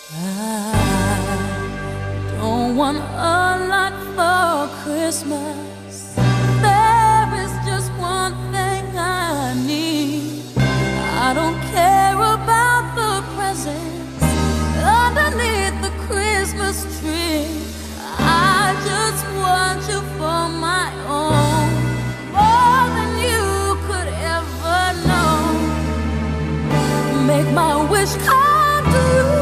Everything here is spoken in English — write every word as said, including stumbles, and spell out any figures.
I don't want a lot for Christmas. There is just one thing I need. I don't care about the presents underneath the Christmas tree. I just want you for my own, more than you could ever know. Make my wish come true.